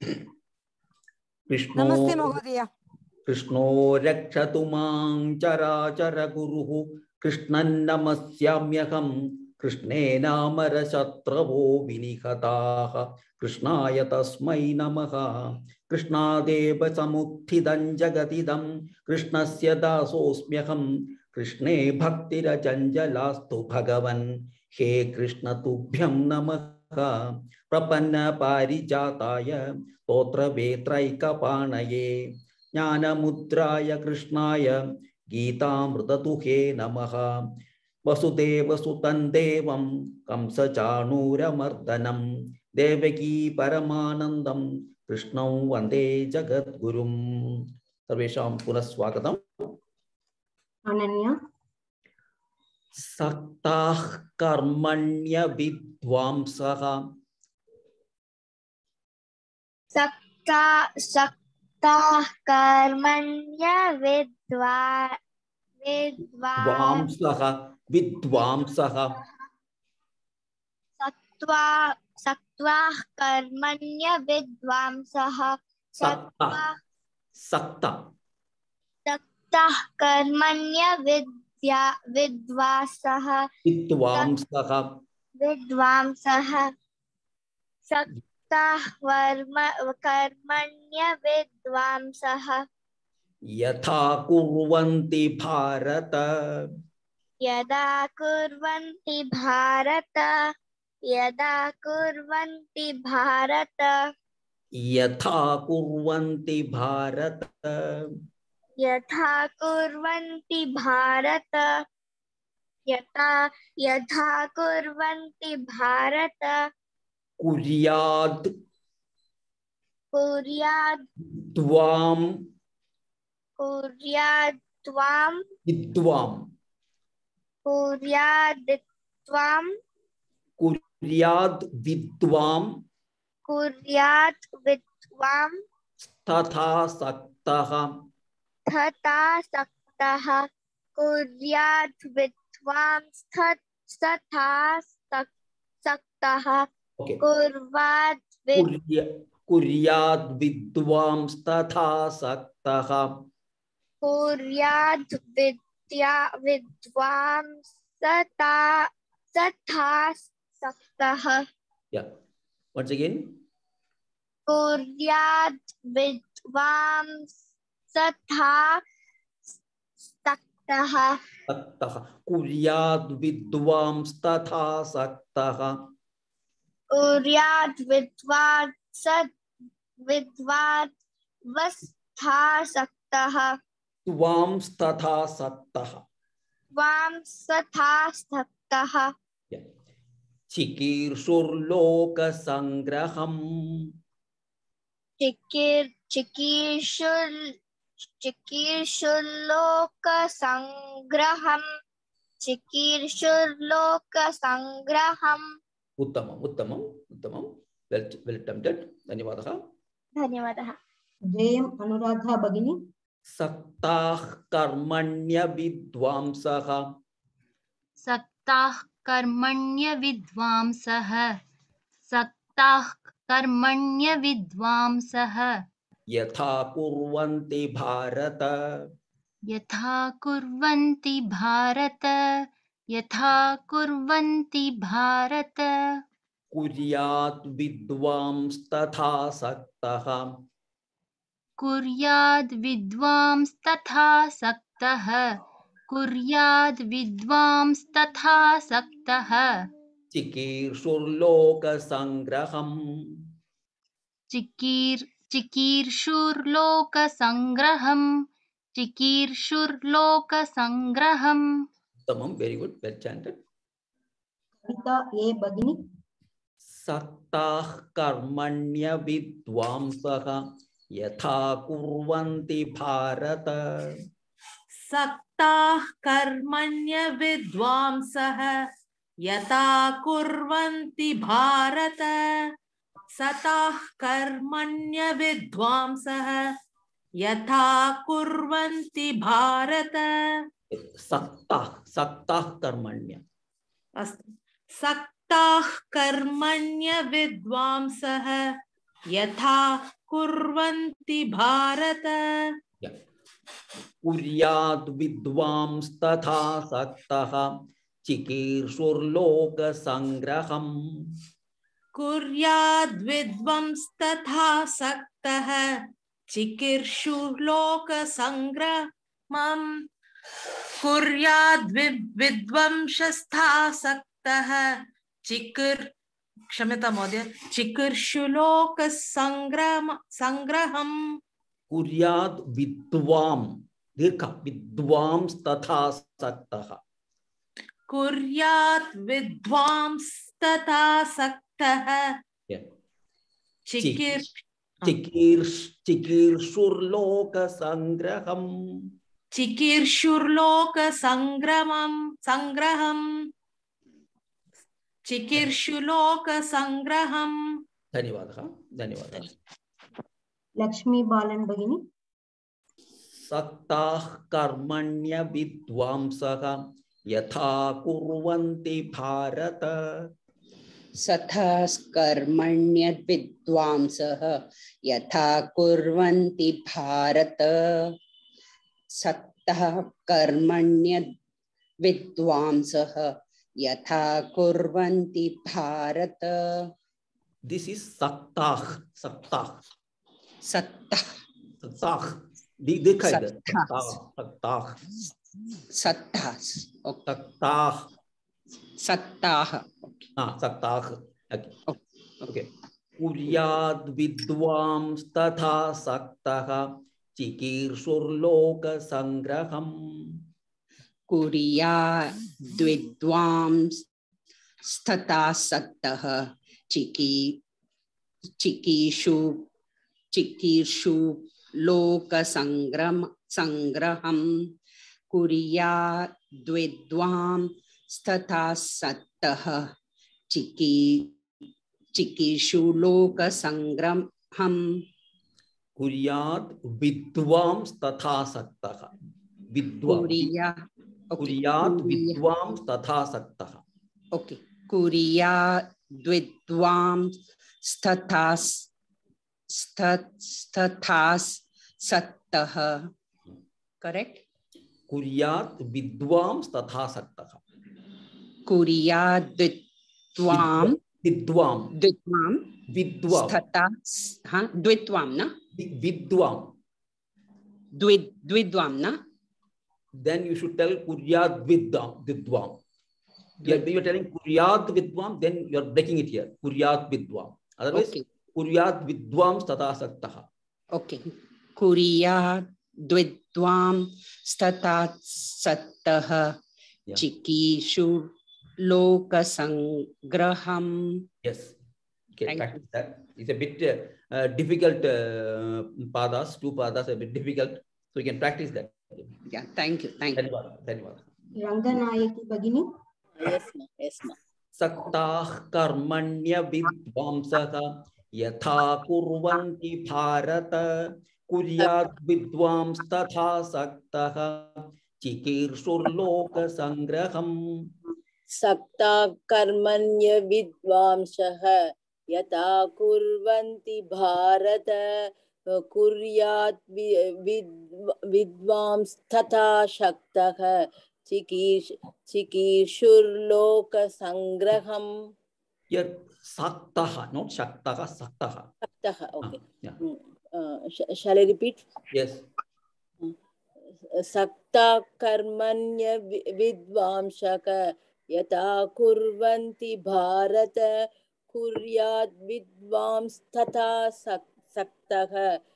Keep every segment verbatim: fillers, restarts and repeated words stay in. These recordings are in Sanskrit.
कृष्णो नमस्ते महोदय। कृष्णो रक्षतु मां चराचर गुरुः कृष्णं नमस्याम्यहं कृष्णेनामरशत्रवो विनिहताः कृष्णाय तस्मै नमः। कृष्णादेव समुत्थितं जगदिदं कृष्णस्य दासोऽस्म्यहं कृष्णे भक्तिरचञ्चलास्तु भगवन् हे कृष्ण तुभ्यं नमः। प्रपन्न पारिजाताय स्तोत्रवेत्रैकपाणये ज्ञानमुद्राय कृष्णाय गीतामृततुहे नमः। वसुदेवसुतं देवं कंसचाणूरमर्दनं देवकी परमानन्दं कृष्णं वन्दे जगद्गुरुं। सर्वेषां पुनः स्वागतम्। अनन्या सक्ताः कर्मण्य विद्वांसः सक्ता सक्ताः कर्मण्य विद्वा विद्वांसः विद्वांसः सक्त्वा सक्त्वाः कर्मण्य विद्वांसः सक्ता सक्ता सक्ताः कर्मण्य विद्या विद्वांसः विद्वांसः विद्वांसः सक्ताः वर्म कर्मण्य विद्वांसः यथा कुर्वन्ति भारत यदा कुर्वन्ति भारत यदा कुर्वन्ति भारत यथा कुर्वन्ति भारत यथा कुर्वन्ति भारत यथा यथा कुर्वन्ति भारत कुर्याद् कुर्याद् द्वां कुर्याद् त्वां विद्वां कुर्याद् त्वां कुर्याद् विद्वां कुर्यात् विद्वां तथा सक्तः तथा सक्तः कुर्यात् विद्वां तथा सक्तः कुर्यात् कुर्याद् विद्वां तथा सक्तः कुर्याद् विद्या विद्वां तथा तथा सक्तः। Yeah. Once again. कुर्याद् विद्वां तथा सक्तः सक्तः कुर्याद् विद्वां तथा सक्तः कुर्याद् विद्वां विद्वां वस्था सक्तः त्वां तथा सक्तः त्वां तथा सक्तः। चिकीर्षुर्लोकसंग्रहम् चिकीर् चिकीर्षुर् चिकीर्षुर्लोकसंग्रहम् चिकीर्षुर्लोकसंग्रहम्। उत्तमम् उत्तमम् उत्तमम् वेल वेल अटेम्प्टेड धन्यवादः धन्यवादः। जयम् अनुराधा भगिनी। सक्ताः कर्मण्य विद्वांसः सक्ताः कर्मण्य विद्वांसः सक्ताः कर्मण्य विद्वांसः यथा कुर्वन्ति भारत यथा कुर्वन्ति भारत यथा कुर्वन्ति भारत कुर्यात् विद्वांस्तथा सक्तः कुर्याद् विद्वांस्तथा सक्तः कुर्याद् विद्वांस्तथा सक्तः चिकीर्षुर्लोकसंग्रहम् चिकीर् चिकीर्षुर्लोकसंग्रहम् चिकीर्षुर्लोकसंग्रहम्। उत्तमं very good well chanted. Kavita ए भगिनी। सक्ताः कर्मण्य विद्वांसः यथा कुर्वन्ति भारत सक्ताः कर्मण्य विद्वांसः यथा कुर्वन्ति भारत सताः कर्मण्य विद्वांसः यथा कुर्वन्ति भारत। सक्ताः सक्ताः कर्मण्य अस्तु सक्ताः कर्मण्य विद्वांसः यथा कुर्वन्ति भारत। कुर्याद् विद्वांस्तथा सक्तः चिकीर्षुर्लोकसंग्रहम्। कुर्याद् विद्वांस्तथा सक्तः चिकीर्षुर्लोकसंग्रहम्। कुर्याद् विद्वांसस्तथा सक्तः चिकीर् क्षम्यतां महोदय चिकीर्षुर्लोकसंग्रहम् संग्रहम्। कुर्याद् विद्वां दीर्घ विद्वांस्तथा सक्तः। कुर्यात् विद्वांस्तथा सक्तः चिकीर् चिकीर्ष चिकीर्षुर्लोकसंग्रहम्। चिकीर्षुर्लोकसंग्रहम् संग्रहम् चिकीर्षुर्लोकसंग्रहम्। धन्यवादः धन्यवादः। लक्ष्मी बालन भगिनी। सक्ताः कर्मण्य विद्वांसः यथा कुर्वन्ति भारत। सथा कर्मण्यद् विद्वांसः यथा कुर्वन्ति भारत। सक्तः कर्मण्यद् विद्वांसः यथा कुर्वन्ति भारत। This is सक्ताः सक्ताः सक्तः सक्ताः देखा इधर सक्ताः सक्ताः सक्ताः सक्ताः सक्ताः हाँ सक्ताः ओके। कुर्याद् विद्वांस्तथा सक्तः चिकीर्षुर्लोकसंग्रहम्। कुर्याद् विद्वांस्तथा सक्तः चिकी चिकीर्षु चिकीर्षु लोकसंग्रम संग्रहम्। कुर्याद् विद्वांस्तथा सक्तः चिकी चिकीर्षु लोकसंग्रहम्। कुर्याद् विद्वांस्तथा सक्तः विद्वां कुर्याद् विद्वांस्तथा सक्तः। ओके कुर्याद् विद्वांस्तथा तथा सक्तः करेक्ट। कुर्यात् विद्वांस्तथा सक्तः। कुर्याद् विद्वां विद्वां विद्वां विद्वां तथा हाँ द्वित्वां ना विद्वां द्वि द्विद्वां ना। then you should tell kuryat viddam vidvam. You are telling kuryat vidvam, then you are breaking it here. Kuryat vidvam. Otherwise, okay. Kuryat vidvam tata saktaha. Okay. Kuryat vidvam tata saktaha chikishu lokasangraham. Yes. Okay. Thank Practice that. It's a bit uh, uh, difficult uh, padas. Two padas are a bit difficult, so you can practice that. Yeah, thank you, thank you. धन्यवाद। रंगनायकी भगिनी। Yes ma, yes ma. सक्ताः कर्मण्य विद्वांसः यथा कुर्वन्ति भारत। कुर्याद् विद्वांस्तथा सक्तः चिकीर्षुर्लोकसंग्रहम्। सक्ता कर्मण्य विद्वांसः यथा कुर्वन्ति भारत। कुर्यात् विद्वांस्तथा शक्तः चिकीर्ष चिकीर्षुर्लोकसंग्रहम्। Here सक्तः, not शक्तः, सक्तः. सक्तः, okay. Yeah. Uh, sh shall I repeat? Yes. सक्ता कर्मण्य विद्वांसः यथा कुर्वन्ति भारत। कुर्याद् विद्वांस्तथा सक्तः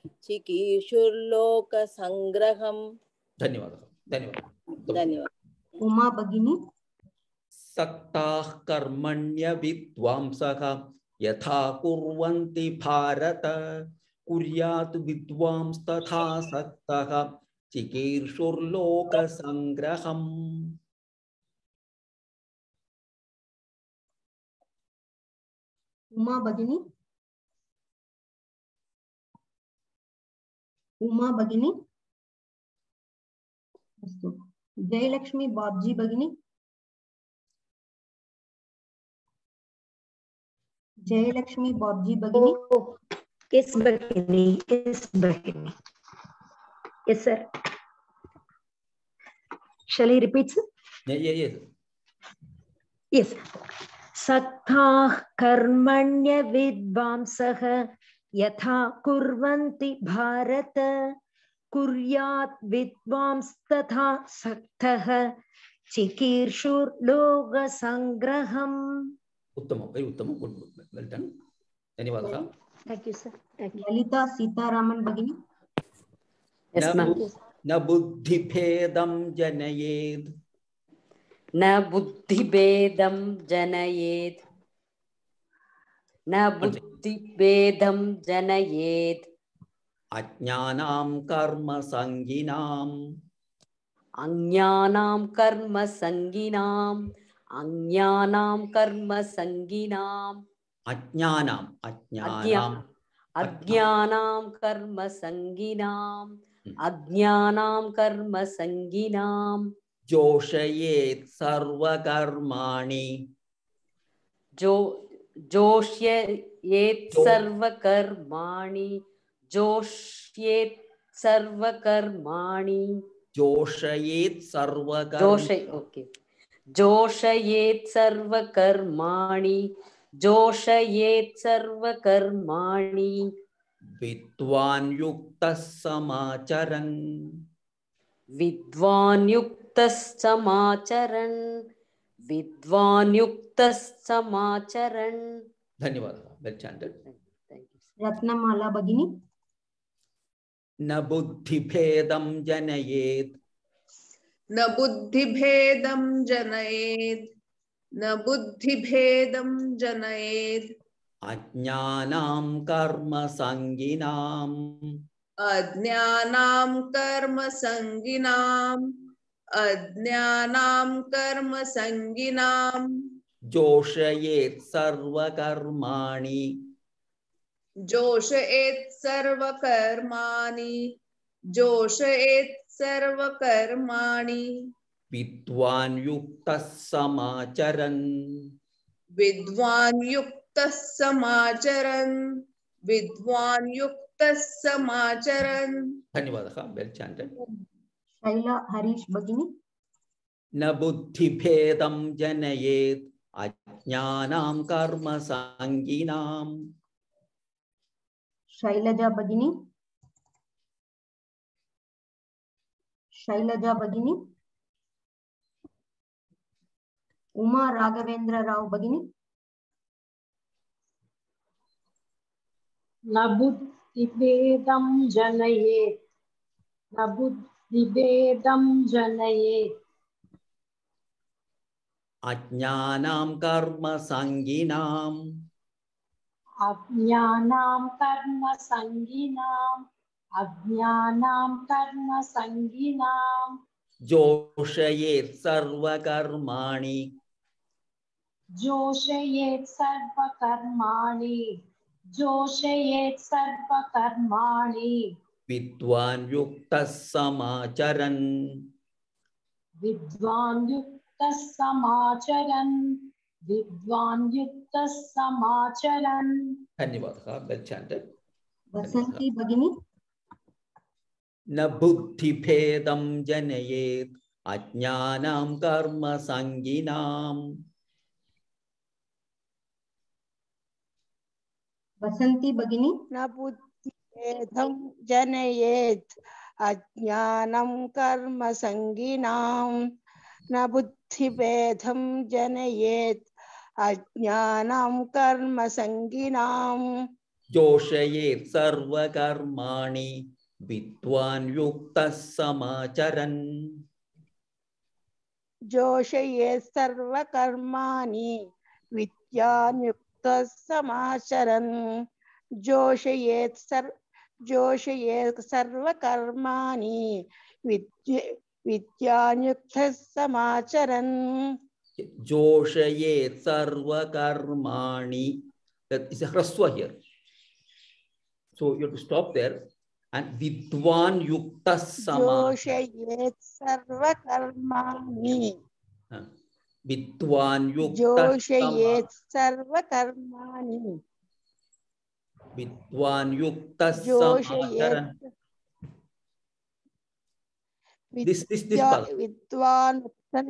चिकीर्षुर्लोकसंग्रहम्। धन्यवादः धन्यवादः धन्यवाद। उमा भगिनी। सक्ताः कर्मण्य विद्वांसः यथा कुर्वन्ति भारत। कुर्यात् विद्वांस्तथा सक्तः चिकीर्षुर्लोकसंग्रहम्। उमा भगिनी। उमा भगिनी। अस्तु जयलक्ष्मी बाब्जी भगिनी। जयलक्ष्मी बाब्जी भगिनी। Yes, Bhagini. Yes, Bhagini. Yes, sir. Shall I repeat, sir? Yeah, yeah, yes. Yes. Sattha karmanya vidvamsah yatha kurvanti bharata kuryat vidvams tatha saktah chikirshur loga sangraham. Uttama, very uttama, good, good, well done. Dhanyawadaha. Thank you, sir. Thank you. Lalita Sitaraman Bhagini. Yes, ma'am. Na buddhi bhedam janayed. Na buddhi bedam janayed. Na buddhi bedam janayed. Ajnanam karma sanginam. Ajnanam karma sanginam. Ajnanam karma sanginam. Ajnanam. Ajnanam. Ajnanam karma sanginam. Ajnanam karma sanginam. Joshayet sarva karmani. Jo Joshayet sarva karmani. Joshayet sarva karmani. Joshayet sarva karmani. Joshay, okay. Joshayet sarva karmani. Joshayet sarva karmani. Vidwan yuktas samacharan. Vidwan yuktas samacharan. Vidwan yuktas samacharan. Dhanyawadaha. Well chanted. Thank you. Ratnamala Bhagini. Na buddhi bhedam janayed. न बुद्धिभेदं जनयेत् न बुद्धिभेदं जनयेत् Ajnanam karma sanginam. अज्ञानां कर्म संगिनां अज्ञानां कर्म संगिनां Joshayet sarva karmani. जोषयेत् सर्वकर्माणि जोषयेत् सर्वकर्माणि Vidwan yuktas samacharan. विद्वान् युक्तः समाचरन् विद्वान् युक्तः समाचरन्. Dhanyawadaha. Well chanted. Shaila Harish Bhagini. Na buddhi bhedam janayet. Ajnanam karma sanginam. Shailaja Bhagini. Shailaja Bhagini. Uma Raghavendra Rao Bhagini. न बुद्धिभेदं जनयेत् न बुद्धिभेदं जनयेत् Ajnanam karma sanginam. अज्ञानां कर्म संगिनाम् अज्ञानां कर्म संगिनाम् Joshayet sarva karmani. जोषयेत् सर्वकर्माणि जोषयेत् सर्वकर्माणि Vidwan yuktas samacharan. विद्वान् युक्तः समाचरन् विद्वान् युक्तः समाचरन्. Dhanyawadaha. Well chanted. Vasanti Bhagini. Na buddhi bhedam janayet. Ajnanam karma sanginam. Vasanti Bhagini. न बुद्धिभेदं जनयेत् अज्ञानं कर्म संगिनां न बुद्धिभेदं जनयेत् अज्ञानं कर्म संगिनां Joshayet sarva karmani. Vidwan yuktas samacharan. जोषयेत् सर्वकर्माणि विद्यान् युक्तः समाचरन् जोषयेत् सर्व जोषयेत् सर्वकर्माणि विद्य विद्यान् युक्तः समाचरन्. Joshayet sarva karmani. That is a hraswa here. So you have to stop there. And vidwan yuktas samacharan. जोषयेत् सर्वकर्माणि Vidwan yuktas जोषयेत् सर्वकर्माणि विद्वान् युक्तः जोषयेत् समाचरन्. This this this Vidya- part. विद्वान्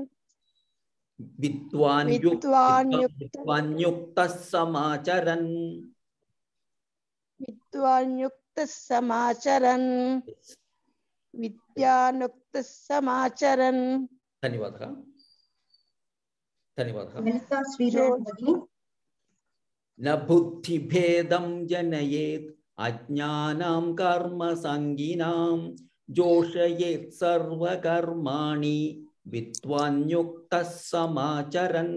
विद्वान् युक् विद्वान् विद्वा- युक्त विद्वान् युक्तः समाचरन्. विद्वान् युक्तः समाचरन् विद्यानुक्तः समाचरन्. धन्यवादः. धन्यवादः. ललिता श्रीधरन् भगिनी. न बुद्धिभेदं जनयेत् अज्ञानां कर्मसङ्गिनां जोषयेत् सर्वकर्माणि विद्वान् युक्तः समाचरन्.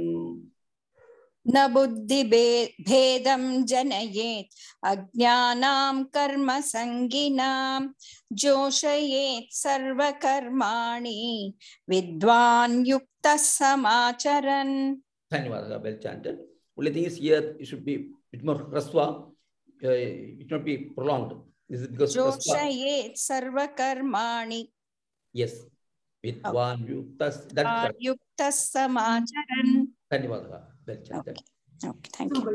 न बुद्धिभेदं जनयेत् अज्ञानां कर्मसङ्गिनां जोषयेत् सर्वकर्माणि विद्वान् युक्तः समाचरन्. धन्यवादः. Well chanted. Only thing is here it should be a bit more raswa. Uh, it should not be prolonged. This is because raswa. जोषयेत् सर्वकर्माणि. Yes. Vidwan yuktas. That युक्तः समाचरन्. धन्यवादः. Well chanted. Okay, thank you.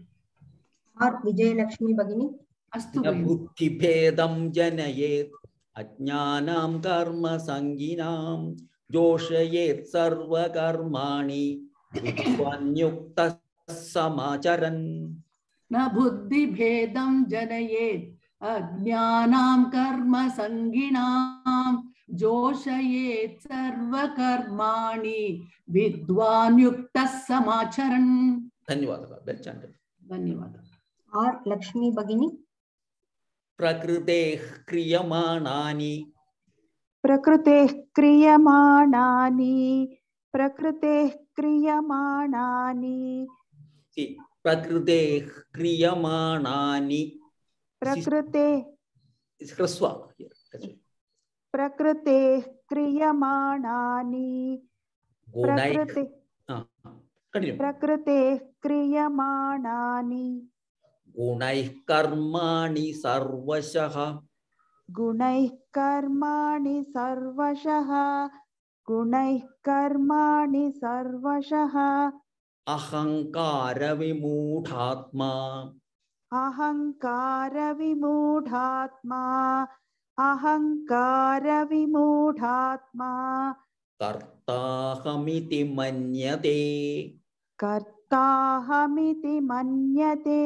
आर विजयलक्ष्मी भगिनी. अस्तु न बुद्धिभेदं जनयेत् अज्ञानां कर्मसङ्गिनां जोषयेत् सर्वकर्माणि विद्वान् युक्तः समाचरन्. न बुद्धिभेदं जनयेत् अज्ञानां कर्मसङ्गिनां जोषयेत् सर्वकर्माणि विद्वान् युक्तः समाचरन्. धन्यवादः. Well chanted. धन्यवादः. आर लक्ष्मी भगिनी. प्रकृतेः क्रियमाणानि प्रकृतेः क्रियमाणानि प्रकृतेः क्रियमाणानि See, प्रकृतेः क्रियमाणानि प्रकृते is hraswa here. That's right. प्रकृतेः क्रियमाणानि Gunai. प्रकृते Ah, continue. प्रकृतेः क्रियमाणानि गुणैः कर्माणि सर्वशः गुणैः कर्माणि सर्वशः गुणैः कर्माणि सर्वशः अहंकार विमूढात्मा अहंकार विमूढात्मा अहंकार विमूढात्मा कर्ताहमिति मन्यते कर्ताहमिति मन्यते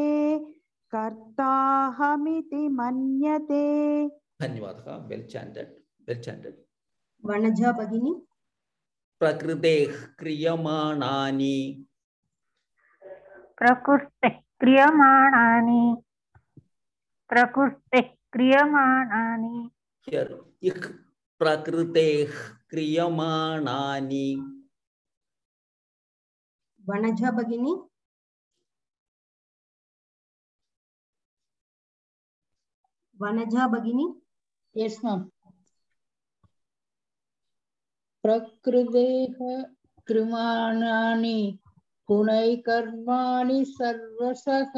कर्ताहमिति मन्यते. धन्यवादः. Well chanted. Well chanted. Vanaja भगिनी. प्रकृतेः क्रियमाणानि प्रकृतेः क्रियमाणानि प्रकृतेः क्रियमाणानि here इह प्रकृतेः क्रियमाणानि. वनजा भगिनी. वनजा भगिनी. Yes, ma'am. प्रकृतेः क्रियमाणानि गुणैः कर्माणि सर्वशः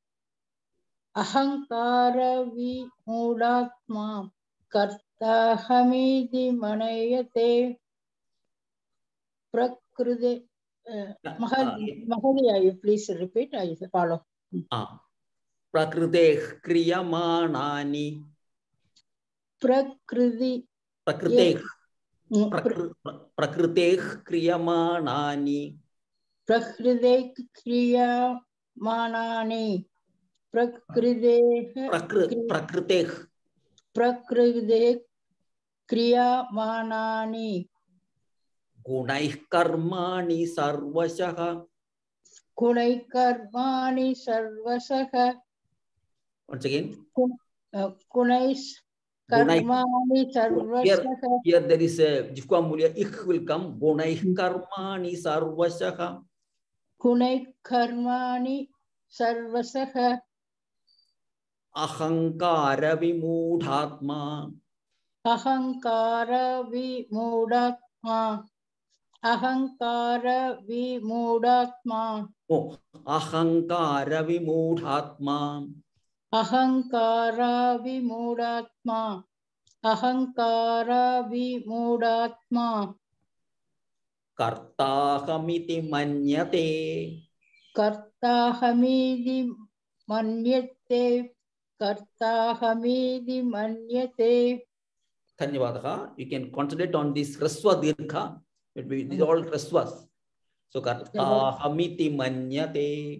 अहंकार विमूढात्मा कर्ताहमिति मन्यते. प्रकृते Mahodaya, you please repeat. I follow. Ah, प्रकृतेः क्रियमाणानि प्रकृति प्रकृतेः प्रकृतेः क्रियमाणानि प्रकृतेः क्रियमाणानि प्रकृतेः प्रकृतेः प्रकृतेः क्रियमाणानि गुणैः कर्माणि सर्वशः गुणैः कर्माणि सर्वशः. Once again. गुणैः कर्माणि सर्वशः. Here, here there is a jifka mulya ich will come. Gunaih karmani sarvasah. गुणैः कर्माणि सर्वशः. Ahankara vimudhatma. अहंकार विमूढात्मा अहंकार विमूढात्मा. Oh, ahankara vimudhatma. अहंकार विमूढात्मा अहंकार विमूढात्मा. कर्ताहमिति मन्यते. कर्ताहमिति मन्यते. कर्ताहमीति मन्यते. Dhanyavadaha. You can concentrate on this Raswa Dirgha. These are all Raswas. So Kartahamiti Manyate.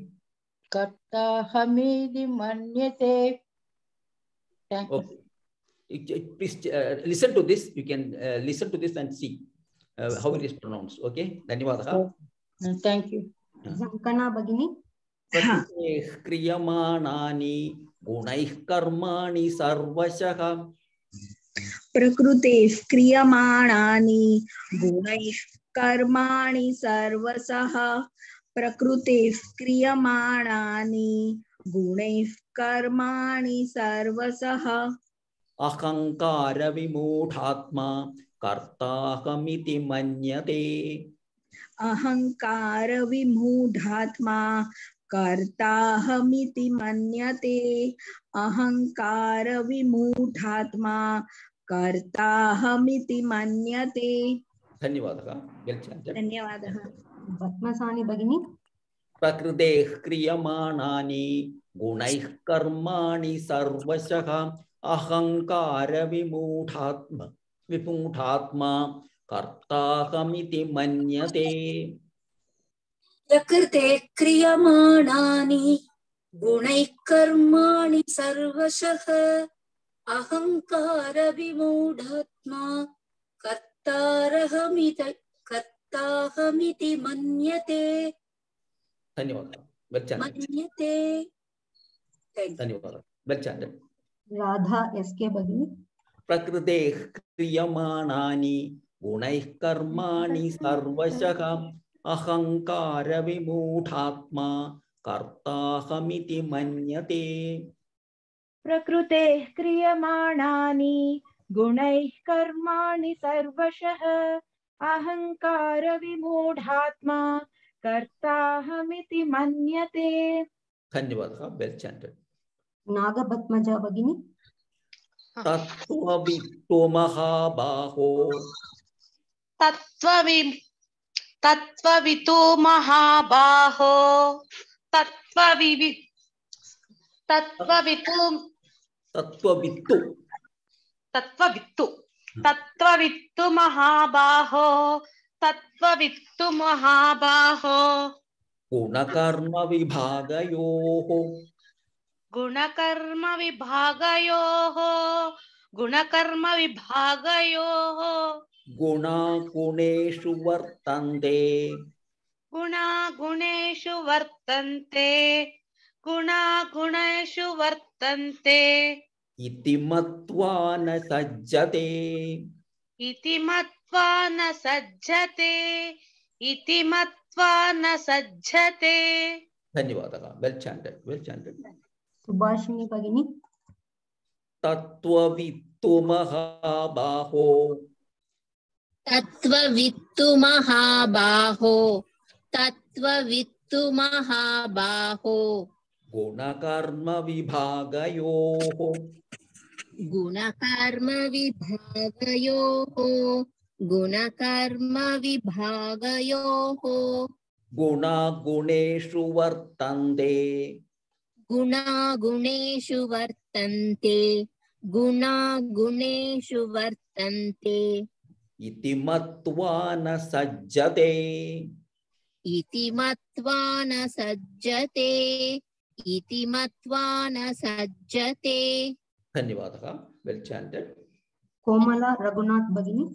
Kartahamiti Manyate. Thank you. Okay. Please uh, listen to this. You can uh, listen to this and see uh, how it is pronounced. Okay. Dhanyavadaha. Thank you. Zankana Bhagini. Prakruteh kriyamanani gunaih karmani sarvashaha. Prakruteh kriyamanani gunaih karmani sarvasaha. Prakruteh kriyamanani gunaih karmani sarvasaha. Ahankara vimudhatma kartahamiti manyate. Ahankara vimudhatma kartahamiti manyate. Ahankara vimudhatma kartahamiti manyate. Dhanyavadaha. Well chanted. Dhanyavadaha. Padmasani Bhagini. Prakruteh kriyamanani gunaih karmani sarvashaha. Ahankara vimudhatma vimudhatma kartahamiti manyate. Prakrite kriyamanani gunaih karmani sarvashaha. Ahankara vimudhatma kartahamiti kartahamiti manyate. Dhanyavadaha. Well chanted. Manyate. Dhanyavadaha. Well chanted. Radha S K Bhagini. Prakruteh kriyamanani gunaih karmani sarvashaha. Ahankara vimudhatma kartahamiti manyate. Prakruteh kriyamanani gunaih karmani sarvashah. Ahankara vimudhatma kartahamiti manyate. Dhanyavadaha. Well chanted. Naga Bhatmaja Bhagini. Tattva vittu mahabaho. Tattva vi Tattva vitu mahabaho. Tattva vi Tattva vitu Tattva vittu. Tattva vittu Tattva vittu mahabaho. Tattva vittu mahabaho. Gunakarma vibhagayoho. Gunakarma vibhagayoho. Gunakarma vibhagayoho. Guna guneshu vartante. Guna guneshu vartante. Guna guneshu vartante. Iti matva na sajjate. Iti matva na sajjate. Iti matva na sajjate. Dhanyavadaha. Well chanted. Well chanted. Subhashini Bhagini. Tattva vittu mahabaho. Tattva vittu mahabaho. Tattva vittu mahabaho. Gunakarma vibhagayoho. Gunakarma vibhagayoho. Gunakarma vibhagayoho. Guna guneshu vartante. Guna guneshu vartante. Guna guneshu vartante. Iti matva na sajjate. Iti matva na sajjate. Iti matva na sajjate. Dhanyavadaha. Well chanted. Komala Raghunath Bhagini.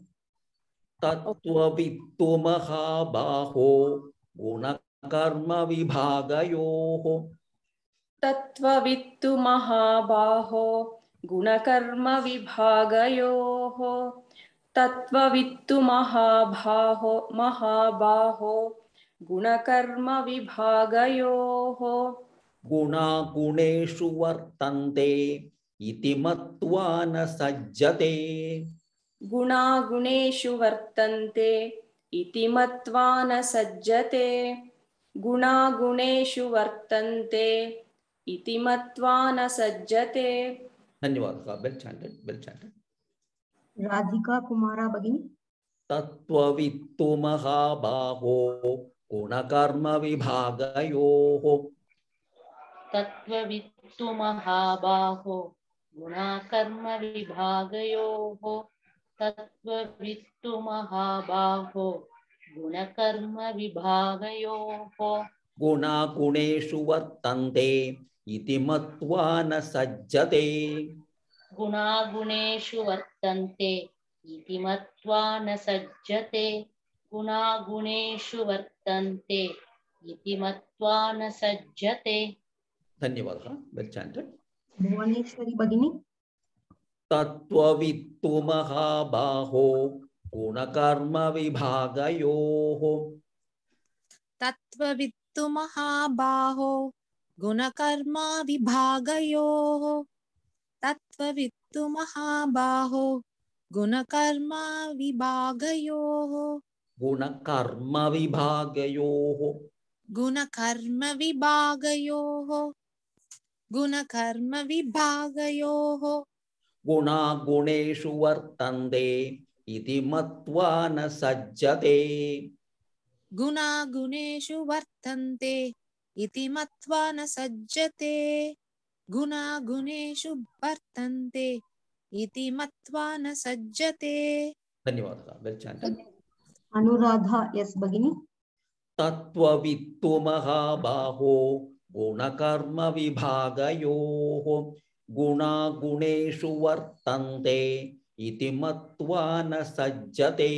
Tattva vittu mahabaho. Gunakarma vibhagayoho. Tattva vittu mahabaho. Gunakarma vibhagayoho. Tattva vittu mahabaho. Mahabaho. Gunakarma vibhagayoho. Guna guneshu vartante. Iti matva na sajjate. Guna guneshu vartante. Iti matva na sajjate. Guna guneshu vartante. Iti matva na sajjate. Dhanyavadaha. Well chanted. Well chanted. Radhika Kumara Bhagini. Tattva vittu mahabaho. Gunakarma vibhagayoho. Tattva vittu तत्त्ववित्तु महाबाहो गुणकर्म विभागयोः तत्त्ववित्तु महाबाहो गुणकर्म विभागयोः गुणा गुणेषु वर्तन्ते इति मत्वा न सज्जते गुणा गुणेषु वर्तन्ते इति मत्वा न सज्जते गुणा गुणेषु वर्तन्ते इति मत्वा न सज्जते धन्यवादः वेल चांटेड भुवनेश्वरी भगिनी तत्त्ववित्तु महाबाहो गुणकर्म विभागयोः तत्त्ववित्तु महाबाहो गुणकर्म विभागयोः तत्त्ववित्तु महाबाहो गुणकर्म विभागयोः गुणकर्म विभागयोः गुणकर्म विभागयोः गुणकर्म विभागयोः गुणा गुणेषु वर्तन्ते इति मत्वा न सज्जते गुणा गुणेषु वर्तन्ते इति मत्वा न सज्जते गुणा गुणेषु वर्तन्ते इति मत्वा न सज्जते धन्यवादः वेल चांटेड अनुराधा यस भगिनी तत्त्ववित्तु महाबाहो गुणकर्म विभागयोः गुणा गुणेषु वर्तन्ते इति मत्वा न सज्जते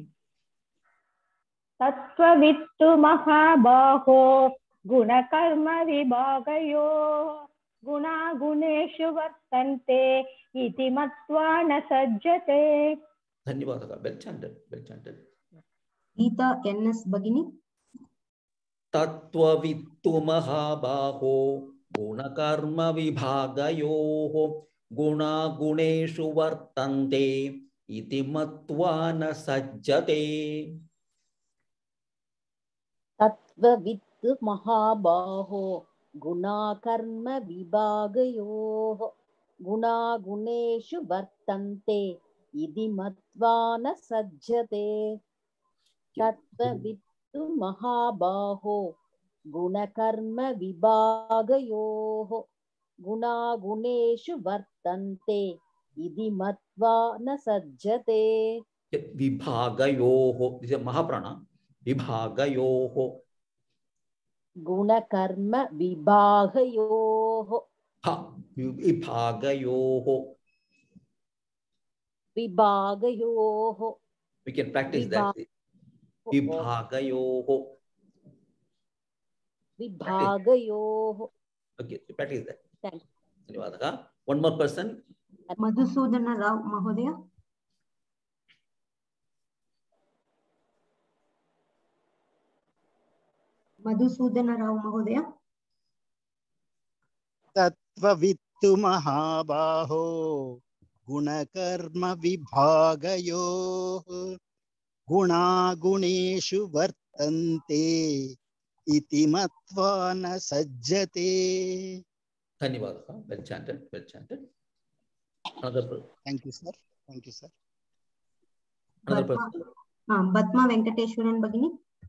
तत्त्ववित्तु महाबाहो गुणकर्म विभागयोः गुणा गुणेषु वर्तन्ते इति मत्वा न सज्जते धन्यवादः well chanted well chanted Gita NS भगिनी तत्त्ववित्तु महाबाहो गुणकर्म विभागयोः गुणा गुणेषु वर्तन्ते इति मत्वा न सज्जते तत्त्ववित्तु महाबाहो गुणा कर्म विभागयोः गुणा गुणेषु वर्तन्ते इति मत्वा न सज्जते तत्त्ववित्तु महाबाहो गुणकर्म विभागयोः गुणा गुणेषु वर्तन्ते इति मत्वा न सज्जते विभागयोः दिस इज महाप्राण विभागयोः गुणकर्म विभागयोः हा विभागयोः विभागयोः we can practice that विभागयोः विभागयोः okay practice that Thank you. धन्यवादः one more person Madhusudan Rao महोदय मधुसूदन राव महोदय तत्त्ववित्तु महाबाहो गुणकर्म विभागयोः गुणा गुणेषु वर्तन्ते इति मत्वा न सज्जते धन्यवादः well chanted well chanted another person thank you sir thank you sir another person हां बत्मा वेंकटेश्वरन भगिनी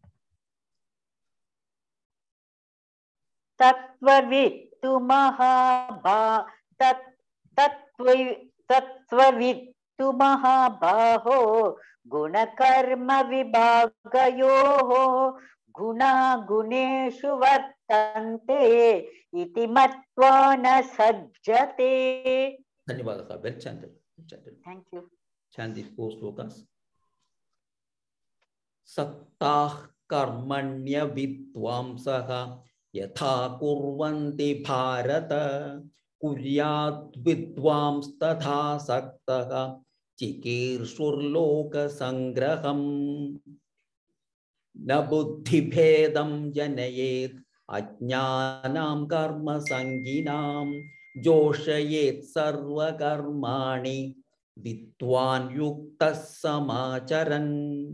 तत्त्ववित्तु महाबा तत् तत्त्व तत्त्ववित्तु महाबाहो गुणकर्म विभागयोः गुणा गुणेषु वर्तन्ते इति मत्वा न सज्जते धन्यवादः well chanted chanted thank you chant these four slokas सक्ताः कर्मण्य विद्वांसः यथा कुर्वन्ति भारत कुर्यात् विद्वांस्तथा सक्तः चिकीर्षुर्लोकसंग्रहम् न बुद्धिभेदं जनयेत् अज्ञानां कर्मसङ्गिनां जोषयेत् सर्वकर्माणि विद्वान् युक्तः समाचरन्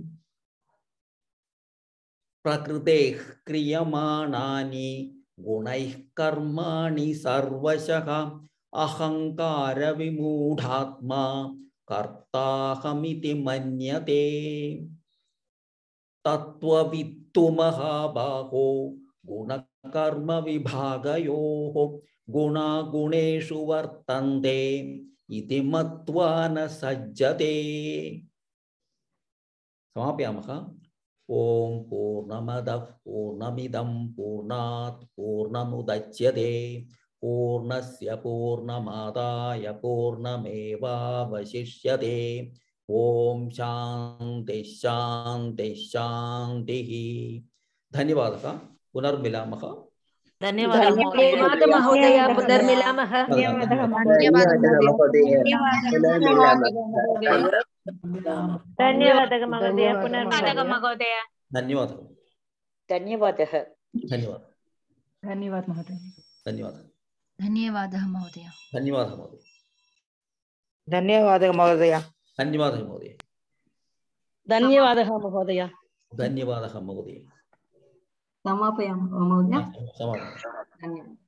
प्रकृतेः क्रियमाणानि गुणैः कर्माणि सर्वशः अहंकार विमूढात्मा कर्ताहमिति मन्यते तत्त्ववित्तु महाबाहो गुणकर्म विभागयोः गुणा गुणेषु वर्तन्ते इति मत्वा न सज्जते। समापयामः। ओम पूर्णमदः पूर्णमिदं पूर्णात् पूर्णमुदच्यते पूर्णस्य पूर्णमादाय पूर्णमेवावशिष्यते। ओम शांति शांति शांतिः। धन्यवादः। पुनर्मिलामः। धन्यवादः महोदय। पुनर्मिलामः। धन्यवादः धन्यवादः महोदय। पुनर्मिलामः। धन्यवादः। धन्यवादः। धन्यवादः। धन्यवाद महोदय। धन्यवादः। धन्यवादः महोदय। धन्यवादः महोदय। धन्यवादः महोदय। धन्यवादः महोदय। धन्यवादः महोदय। धन्यवादः महोदय। समापयामः महोदय। समापयामः। धन्यवादः।